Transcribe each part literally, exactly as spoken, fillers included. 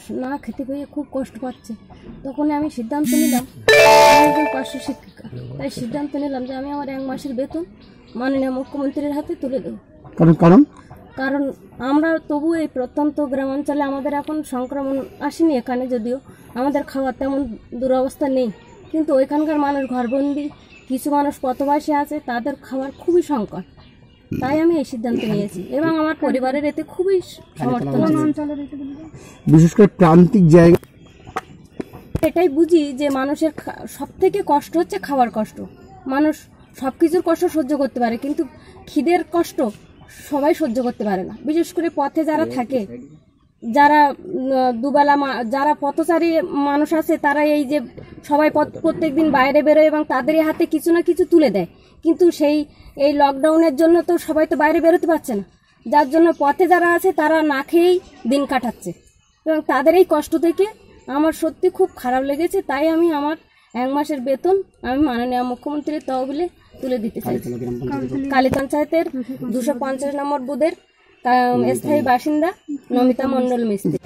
না খেতে পেয়ে খুব কষ্ট পাচ্ছে। তখন আমি সিদ্ধান্ত নিলাম, আমি একজন পার্শ্ব শিক্ষিকা, তাই সিদ্ধান্ত নিলাম যে আমি আমার এক মাসের বেতন মাননীয় মুখ্যমন্ত্রীর হাতে তুলে দেবো। কারণ কারণ কারণ আমরা তবু এই প্রত্যন্ত গ্রামাঞ্চলে আমাদের এখন সংক্রমণ আসেনি এখানে, যদিও আমাদের খাওয়ার তেমন দুরবস্থা নেই, কিন্তু ওইখানকার মানুষ ঘরবন্দি, কিছু মানুষ পথবাসী আছে, তাদের খাওয়ার খুবই সংকট। তাই আমি এই সিদ্ধান্ত নিয়েছি এবং আমার পরিবারের এতে খুবই সমর্থন আছে। বিশেষ করে প্রান্তিক জায়গা এটাই বুঝি যে মানুষের সব থেকে কষ্ট হচ্ছে খাওয়ার কষ্ট। মানুষ সব কিছুর কষ্ট সহ্য করতে পারে, কিন্তু খিদের কষ্ট সবাই সহ্য করতে পারে না। বিশেষ করে পথে যারা থাকে, যারা দুবেলা যারা পথচারী মানুষ আছে, তারা এই যে সবাই প্রত্যেক দিন বাইরে বেরোয় এবং তাদের হাতে কিছু না কিছু তুলে দেয়, কিন্তু সেই এই লকডাউনের জন্য তো সবাই তো বাইরে বেরোতে পারছে না, যার জন্য পথে যারা আছে তারা না খেয়েই দিন কাটাচ্ছে এবং তাদের এই কষ্ট থেকে আমার সত্যি খুব খারাপ লেগেছে। তাই আমি আমার এক মাসের বেতন আমি মাননীয় মুখ্যমন্ত্রীর তহবিলে তুলে দিতে চাই। কালী পঞ্চায়েতের দুশো পঞ্চাশ নম্বর বুথের স্থায়ী বাসিন্দা নমিতা মন্ডল মিস্ত্রি।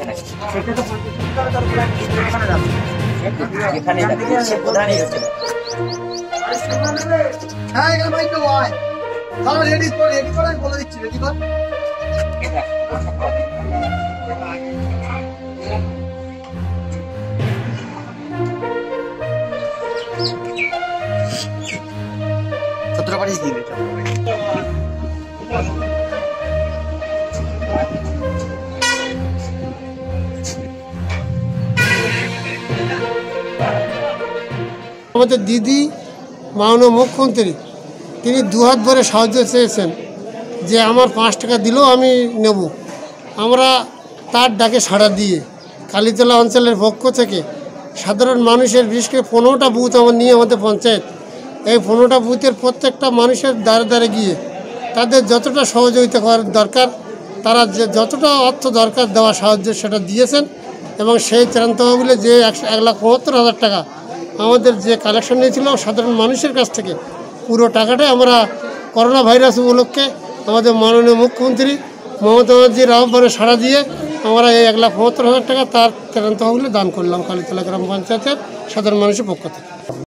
সতেরো পারিস দিবে আমাদের দিদি মাননীয় মুখ্যমন্ত্রী তিনি দুহাত ভরে সাহায্য চেয়েছেন যে আমার পাঁচ টাকা দিলেও আমি নেব। আমরা তার ডাকে সাড়া দিয়ে কালীতলা অঞ্চলের পক্ষ থেকে সাধারণ মানুষের বিশেষ করে পনেরোটা বুথ আমার নিয়ে আমাদের পঞ্চায়েত, এই পনেরোটা বুথের প্রত্যেকটা মানুষের দ্বারে দ্বারে গিয়ে তাদের যতটা সহযোগিতা করার দরকার, তারা যে যতটা অর্থ দরকার দেওয়া সাহায্য সেটা দিয়েছেন এবং সেই ত্রাণ তহবিলে যে একশো এক লাখ পঁচাত্তর হাজার টাকা আমাদের যে কালেকশন নিয়েছিল সাধারণ মানুষের কাছ থেকে, পুরো টাকাটাই আমরা করোনা ভাইরাস উপলক্ষে আমাদের মাননীয় মুখ্যমন্ত্রী মমতা ব্যানার্জির আহ্বানে সাড়া দিয়ে আমরা এই এক লাখ পঁচাত্তর হাজার টাকা তার ত্রাণ তহবিলে দান করলাম কালীতলা গ্রাম পঞ্চায়েতের সাধারণ মানুষের পক্ষ থেকে।